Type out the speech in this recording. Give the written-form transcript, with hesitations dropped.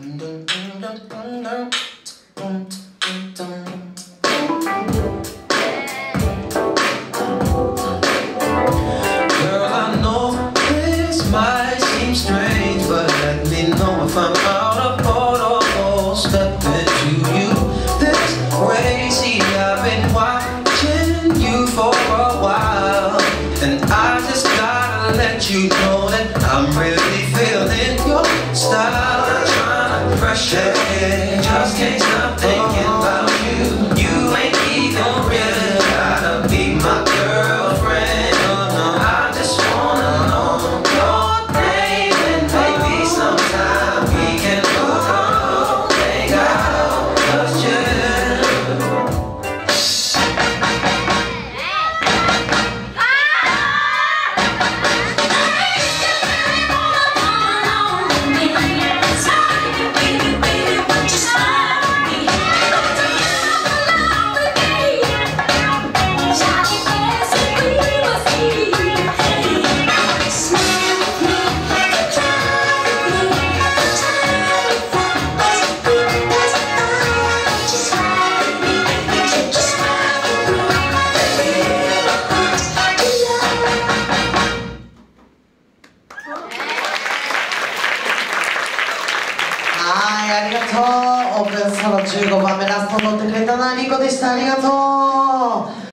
I know this might seem strange, but let me know if I'm out of protocol. Step into you this way. See, I've been watching you for a while, and I just gotta let you know that I'm really feeling your style. I'm trying to pressure it, just can't stop thinking about you. You ain't even really gotta be my girlfriend. I just wanna know your name, and maybe sometime we can go home, hang out, just chill. はい、ありがとう。オープンソロ15番目ラスト乗ってくれたのはリコでした。ありがとう。